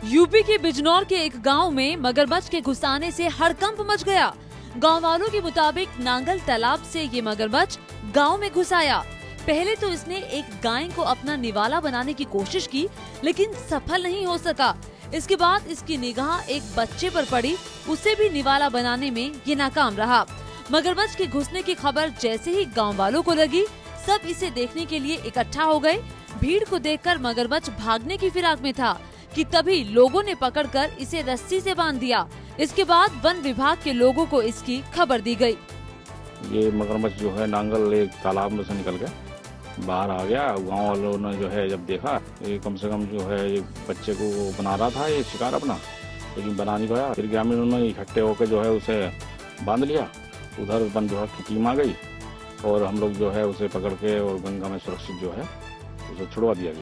UP के बिजनौर के एक गांव में मगरमच्छ के घुस आने से हड़कंप मच गया। गांव वालों के मुताबिक नांगल तालाब से ये मगरमच्छ गांव में घुस आया। पहले तो इसने एक गाय को अपना निवाला बनाने की कोशिश की, लेकिन सफल नहीं हो सका। इसके बाद इसकी निगाह एक बच्चे पर पड़ी, उसे भी निवाला बनाने में ये नाकाम रहा। मगरमच्छ के घुसने की खबर जैसे ही गाँव वालों को लगी, सब इसे देखने के लिए इकट्ठा हो गए। भीड़ को देखकर मगरमच्छ भागने की फिराक में था कि तभी लोगों ने पकड़कर इसे रस्सी से बांध दिया। इसके बाद वन विभाग के लोगों को इसकी खबर दी गई। ये मगरमच्छ जो है नांगल एक तालाब में से निकल के बाहर आ गया। गांव वालों ने जो है जब देखा, ये कम से कम जो है ये बच्चे को बना रहा था ये शिकार अपना, लेकिन बना नहीं पाया। फिर ग्रामीणों ने इकट्ठे होकर जो है उसे बांध लिया। उधर वन विभाग की टीम आ गई और हम लोग जो है उसे पकड़ के और गंगा में सुरक्षित जो है उसे छुड़वा दिया गया।